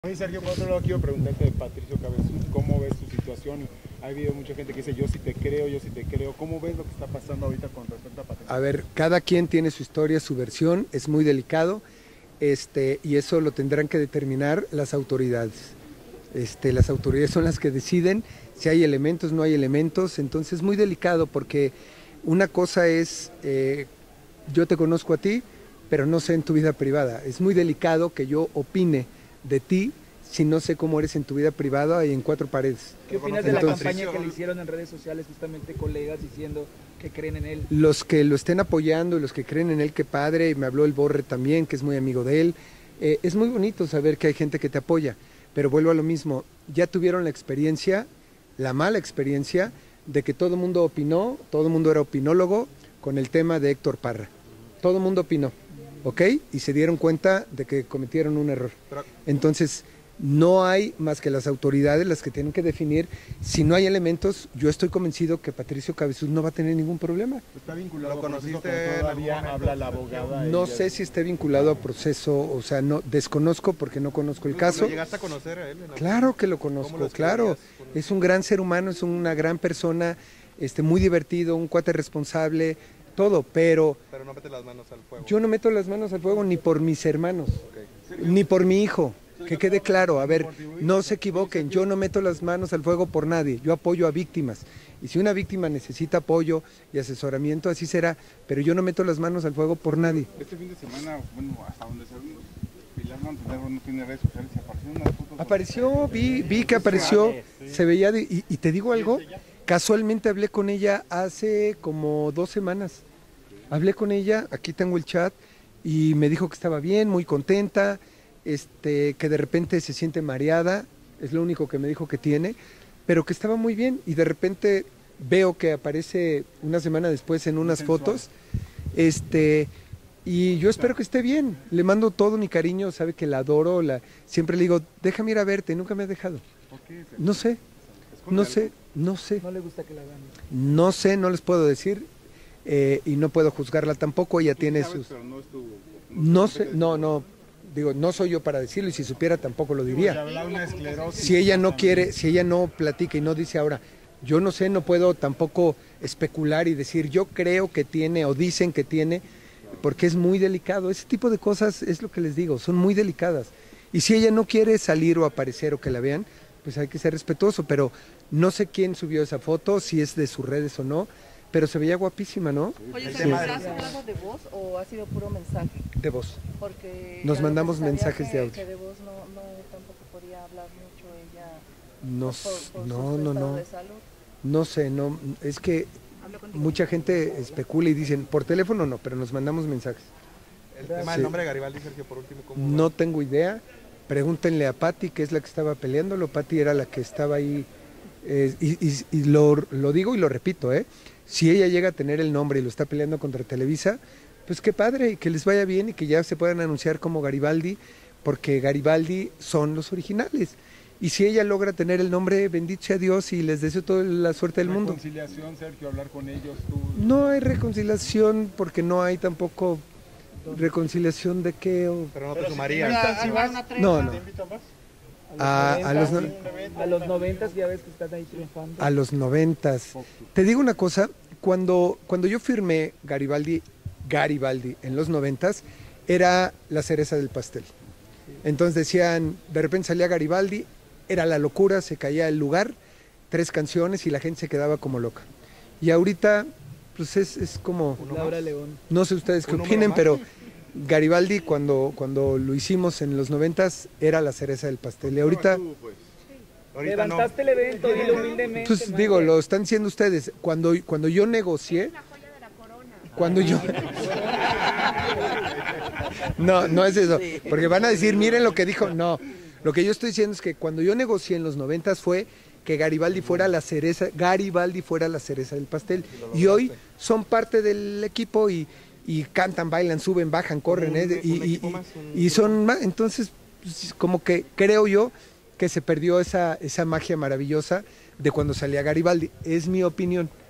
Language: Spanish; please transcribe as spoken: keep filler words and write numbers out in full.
Oye, Sergio, por otro lado quiero preguntarte de Patricio Cabezud, ¿cómo ves tu situación? Ha habido mucha gente que dice yo sí te creo, yo sí te creo. ¿Cómo ves lo que está pasando ahorita con respecto a Patricio? A ver, cada quien tiene su historia, su versión, es muy delicado, este, y eso lo tendrán que determinar las autoridades. Este, las autoridades son las que deciden si hay elementos, no hay elementos, entonces es muy delicado porque una cosa es, eh, yo te conozco a ti, pero no sé en tu vida privada. Es muy delicado que yo opine de ti si no sé cómo eres en tu vida privada y en cuatro paredes. ¿Qué opinas de Entonces, la campaña que le hicieron en redes sociales justamente colegas diciendo que creen en él? Los que lo estén apoyando y los que creen en él, qué padre, me habló el Borre también, que es muy amigo de él. Eh, es muy bonito saber que hay gente que te apoya, pero vuelvo a lo mismo, ya tuvieron la experiencia, la mala experiencia, de que todo el mundo opinó, todo el mundo era opinólogo con el tema de Héctor Parra. Todo el mundo opinó, ¿ok? Y se dieron cuenta de que cometieron un error. Entonces, no hay más que las autoridades las que tienen que definir. Si no hay elementos, yo estoy convencido que Patricio Cabezud no va a tener ningún problema. ¿Está vinculado ¿Lo con proceso conociste que todavía habla la abogada? No ella? sé si esté vinculado a proceso, o sea, no desconozco porque no conozco el caso. ¿Lo llegaste a conocer a él? en algún- Claro que lo ¿Cómo conozco, lo claro. describirías? Es un gran ser humano, es una gran persona, este, muy divertido, un cuate responsable, todo, pero Pero no mete las manos al fuego. yo no meto las manos al fuego ni por mis hermanos, Ok. ni por mi hijo. Que quede claro, a ver, no se equivoquen, yo no meto las manos al fuego por nadie, yo apoyo a víctimas. Y si una víctima necesita apoyo y asesoramiento, así será, pero yo no meto las manos al fuego por nadie. Este fin de semana, bueno, hasta donde se vio, Pilar Montenegro no tiene redes sociales, apareció unas fotos. Apareció, vi, vi que apareció, se veía, de- y, y te digo algo, casualmente hablé con ella hace como dos semanas. Hablé con ella, aquí tengo el chat, y me dijo que estaba bien, muy contenta, este, que de repente se siente mareada, es lo único que me dijo que tiene, pero que estaba muy bien, y de repente veo que aparece una semana después en unas fotos, este, y yo espero que esté bien, le mando todo mi cariño, sabe que la adoro, la, siempre le digo, déjame ir a verte, nunca me ha dejado. ¿Por qué? No sé, no sé, no sé, No le gusta que la hagan. no sé, no les puedo decir, eh, y no puedo juzgarla tampoco, ella tiene Sabes, sus... pero no estuvo. No sé, no, no, digo, no soy yo para decirlo, y si supiera tampoco lo diría. Hablar una esclerosis. Si ella no quiere, si ella no platica y no dice ahora, yo no sé, no puedo tampoco especular y decir, yo creo que tiene o dicen que tiene, porque es muy delicado. Ese tipo de cosas es lo que les digo, son muy delicadas. Y si ella no quiere salir o aparecer o que la vean, pues hay que ser respetuoso, pero no sé quién subió esa foto, si es de sus redes o no, pero se veía guapísima, ¿no? Oye, El ¿Sergio, tema de- ¿has hablado de voz o ha sido puro mensaje? De voz. Porque Nos ya mandamos lo que se sabía mensajes que- de audio. Que de voz no, no tampoco podía hablar mucho ella. No, pues, por- por no, su no, estado no, de salud. no sé, no, es que Habló contigo. mucha gente especula y dicen, por teléfono no, pero nos mandamos mensajes. El tema Sí. del nombre de Garibaldi, Sergio, por último, ¿cómo No va? tengo idea, pregúntenle a Patti, que es la que estaba peleándolo, Patti era la que estaba ahí, eh, y, y- y lo, lo digo y lo repito, ¿eh? Si ella llega a tener el nombre y lo está peleando contra Televisa, pues qué padre, y que les vaya bien y que ya se puedan anunciar como Garibaldi, porque Garibaldi son los originales. Y si ella logra tener el nombre, bendito sea Dios y les deseo toda la suerte del mundo. Reconciliación, Sergio, hablar con ellos, tú. No hay reconciliación porque no hay tampoco reconciliación de qué o... Pero no te Pero si sumarías. te invitan, Armar si vas, una tregua. No, no. ¿te invitan más? A- a los noventas, no- a los noventas ya ves que están ahí triunfando. A los noventas. Te digo una cosa, cuando, cuando yo firmé Garibaldi, Garibaldi en los noventas, era la cereza del pastel. Entonces decían, de repente salía Garibaldi, era la locura, se caía el lugar, tres canciones y la gente se quedaba como loca. Y ahorita, pues es, es como, Laura León. no sé ustedes qué ¿Un número opinen, más? pero Garibaldi cuando, cuando lo hicimos en los noventas era la cereza del pastel. Y ahorita... Ahorita no. Levantaste el evento, dilo humildemente. Pues man. digo, lo están diciendo ustedes. Cuando, cuando yo negocié, cuando yo... No, no es eso. Porque van a decir, miren lo que dijo. No, lo que yo estoy diciendo es que cuando yo negocié en los noventas fue que Garibaldi fuera la cereza, Garibaldi fuera la cereza del pastel. Y hoy son parte del equipo y, y cantan, bailan, suben, bajan, corren. Un- ¿eh? Y, un y- equipo y- más, un y grupo. son más, entonces, pues, como que creo yo que se perdió esa, esa magia maravillosa de cuando salía Garibaldi. Es mi opinión.